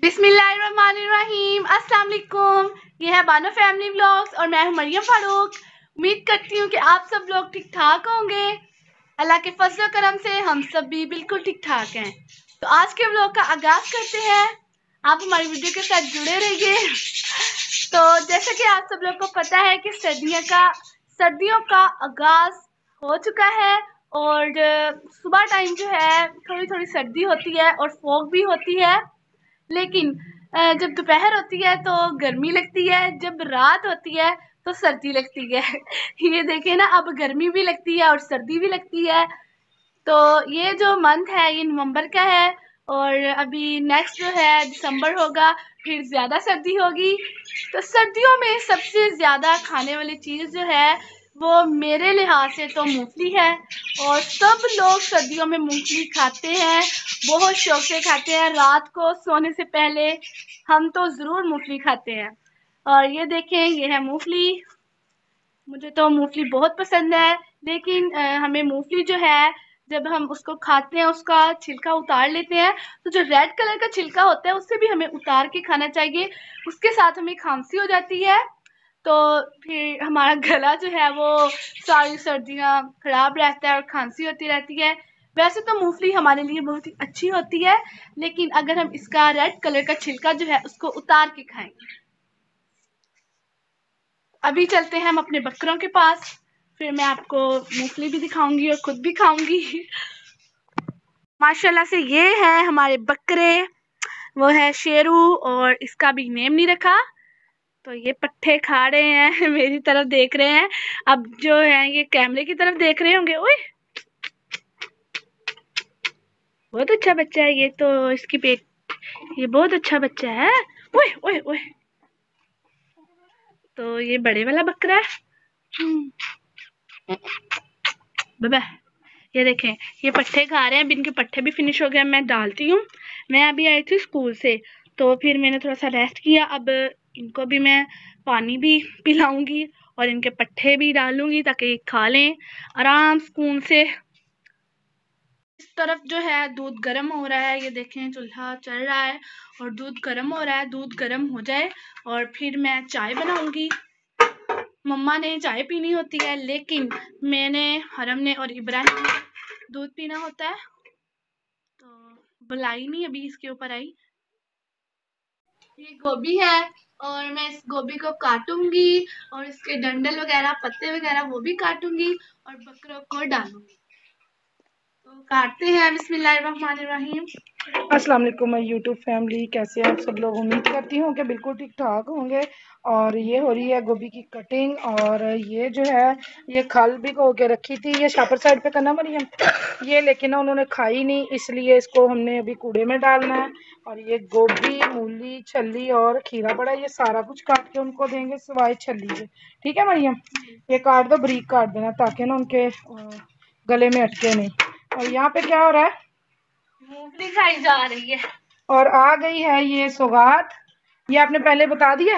बिस्मिल्लाहिर्रहमानिर्रहीम। अस्सलाम वालेकुम। ये है बानो फैमिली व्लॉग्स और मैं हूँ मरियम फारूक। उम्मीद करती हूँ कि आप सब लोग ठीक ठाक होंगे। अल्लाह के फजल करम से हम सब भी बिल्कुल ठीक ठाक हैं। तो आज के व्लॉग का आगाज करते हैं। आप हमारी वीडियो के साथ जुड़े रहिए। तो जैसा कि आप सब लोग को पता है कि सर्दियों का आगाज हो चुका है और सुबह टाइम जो है थोड़ी थोड़ी सर्दी होती है और फॉग भी होती है, लेकिन जब दोपहर होती है तो गर्मी लगती है, जब रात होती है तो सर्दी लगती है। ये देखिए ना, अब गर्मी भी लगती है और सर्दी भी लगती है। तो ये जो मंथ है ये नवंबर का है और अभी नेक्स्ट जो है दिसंबर होगा, फिर ज़्यादा सर्दी होगी। तो सर्दियों में सबसे ज़्यादा खाने वाली चीज़ जो है वो मेरे लिहाज से तो मूंगफली है और सब लोग सर्दियों में मूंगफली खाते हैं, बहुत शौक से खाते हैं। रात को सोने से पहले हम तो ज़रूर मूंगफली खाते हैं। और ये देखें, ये है मूंगफली। मुझे तो मूंगफली बहुत पसंद है, लेकिन हमें मूंगफली जो है जब हम उसको खाते हैं उसका छिलका उतार लेते हैं तो जो रेड कलर का छिलका होता है उससे भी हमें उतार के खाना चाहिए। उसके साथ हमें खांसी हो जाती है तो फिर हमारा गला जो है वो सारी सर्दियाँ खराब रहता है और खांसी होती रहती है। वैसे तो मूंगफली हमारे लिए बहुत ही अच्छी होती है, लेकिन अगर हम इसका रेड कलर का छिलका जो है उसको उतार के खाएंगे। अभी चलते हैं हम अपने बकरों के पास, फिर मैं आपको मूंगफली भी दिखाऊंगी और खुद भी खाऊंगी। माशाल्लाह से ये है हमारे बकरे, वो है शेरू और इसका भी नेम नहीं रखा। तो ये पट्ठे खा रहे हैं, मेरी तरफ देख रहे हैं। अब जो है ये कैमरे की तरफ देख रहे होंगे। ओए, बहुत अच्छा बच्चा है ये तो, इसकी पेट, ये बहुत अच्छा बच्चा है। ओए ओए ओए, तो ये बड़े वाला बकरा है। बाबा, ये देखें, ये पट्ठे खा रहे हैं। अब इनके पट्ठे भी फिनिश हो गए, मैं डालती हूँ। मैं अभी आई थी स्कूल से तो फिर मैंने थोड़ा सा रेस्ट किया। अब इनको भी मैं पानी भी पिलाऊंगी और इनके पट्ठे भी डालूंगी ताकि खा लें आराम सुकून से। इस तरफ जो है दूध गर्म हो रहा है, ये देखें चूल्हा चल रहा है और दूध गर्म हो रहा है। दूध गर्म हो जाए और फिर मैं चाय बनाऊंगी। मम्मा ने चाय पीनी होती है, लेकिन मैंने, हरम ने और इब्राहिम ने दूध पीना होता है। तो बुलाई नहीं अभी इसके ऊपर आई। ये गोभी है और मैं इस गोभी को काटूंगी और इसके डंडल वगैरह, पत्ते वगैरह वो भी काटूंगी और बकरों को डालूंगी। तो काटते हैं। बिस्मिल्लाहिर्रहमानिर्रहीम। अस्सलाम वालेकुम माय यूट्यूब फैमिली, कैसे आप सब लोग। उम्मीद करती हूँ कि बिल्कुल ठीक ठाक होंगे। और ये हो रही है गोभी की कटिंग और ये जो है ये खल भी हो के रखी थी, ये शापर साइड पे करना मरियम, ये लेकिन ना उन्होंने खाई नहीं, इसलिए इसको हमने अभी कूड़े में डालना है। और ये गोभी, मूली, छल्ली और खीरा पड़ा, ये सारा कुछ काट के उनको देंगे सिवाय छल्ली के। ठीक है मरियम, ये काट दो, बारीक काट देना ताकि ना उनके गले में अटके नहीं। और यहाँ पे क्या हो रहा है, मूंगफली खाई जा रही है। और आ गई है ये सौगात, ये आपने पहले बता दिया।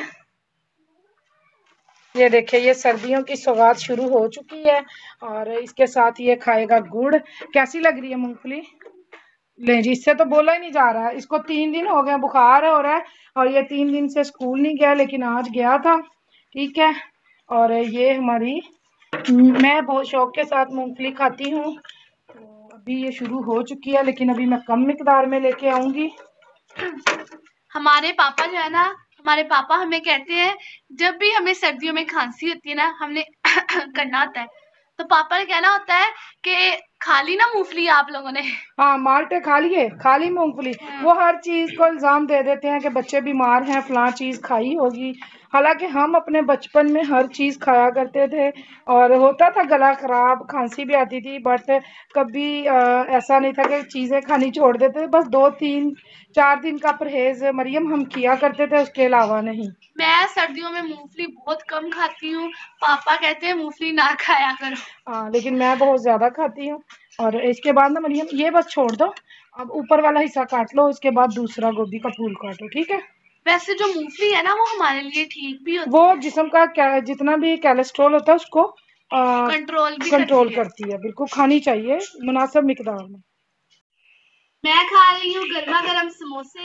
ये देखिए, ये सर्दियों की सौगात शुरू हो चुकी है और इसके साथ ये खाएगा गुड़। कैसी लग रही है मूंगफली? ले जी, इससे तो बोला ही नहीं जा रहा है। इसको 3 दिन हो गए बुखार हो रहा है और ये 3 दिन से स्कूल नहीं गया, लेकिन आज गया था। ठीक है, और ये हमारी, मैं बहुत शौक के साथ मूंगफली खाती हूँ। तो अभी ये शुरू हो चुकी है, लेकिन अभी मैं कम मिकदार में लेके आऊंगी। हमारे पापा जो है ना, हमारे पापा हमें कहते हैं, जब भी हमें सर्दियों में खांसी होती है ना, हमने करना होता है तो पापा ने कहना होता है कि खा ली ना मूंगफली आप लोगों ने। हाँ, माल्टे खा लिए, खा ली मूंगफली। वो हर चीज को इल्जाम दे देते हैं कि बच्चे बीमार हैं, फलां चीज खाई होगी। हालांकि हम अपने बचपन में हर चीज खाया करते थे और होता था गला खराब, खांसी भी आती थी, बट कभी ऐसा नहीं था कि चीजें खानी छोड़ देते थे। बस 2 3 4 दिन का परहेज मरियम हम किया करते थे, उसके अलावा नहीं। मैं सर्दियों में मूंगफली बहुत कम खाती हूँ। पापा कहते हैं मूंगफली ना खाया करो। हाँ, लेकिन मैं बहुत ज्यादा खाती हूँ। और इसके बाद ना मरियम, ये बस छोड़ दो, अब ऊपर वाला हिस्सा काट लो, इसके बाद दूसरा गोभी का फूल काटो। ठीक है, वैसे जो मूंगफली है ना वो हमारे लिए ठीक भी वो होती है, जिस्म का जितना भी कोलेस्ट्रॉल होता है उसको कंट्रोल भी कंट्रोल करती है। करती है। बिल्कुल खानी चाहिए मुनासिब मिकदार में। मैं खा रही हूँ गर्मा गर्म समोसे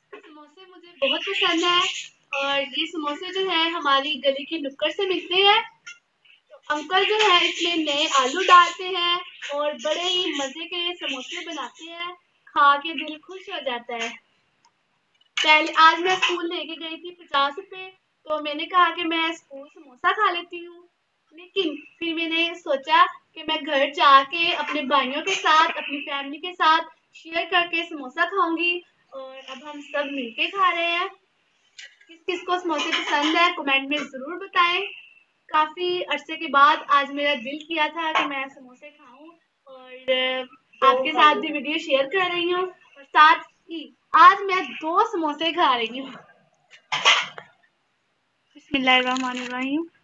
समोसे मुझे बहुत पसंद है और ये समोसे जो है हमारी गली की नुक्कड़ से मिलते हैं। तो अंकल जो है इसमें नए आलू डालते हैं और बड़े ही मजे के समोसे बनाते हैं, खा के दिल खुश हो जाता है। पहले आज मैं स्कूल लेके गई थी 50 रुपए, तो मैंने कहा कि मैं स्कूल समोसा खा लेती हूँ, लेकिन फिर मैंने सोचा कि मैं घर जाके अपने भाइयों के साथ अपनी फैमिली के साथ शेयर करके समोसा खाऊंगी। और अब हम सब मिलके खा रहे हैं। किस किस को समोसे पसंद है कमेंट में जरूर बताएं। काफी अरसे के बाद आज मेरा दिल किया था कि मैं समोसे खाऊं और आपके साथ भी वीडियो शेयर कर रही हूँ। और साथ ही आज मैं 2 समोसे खा रही हूँ। बिस्मिल्लाहिर्रहमानिर्रहीम।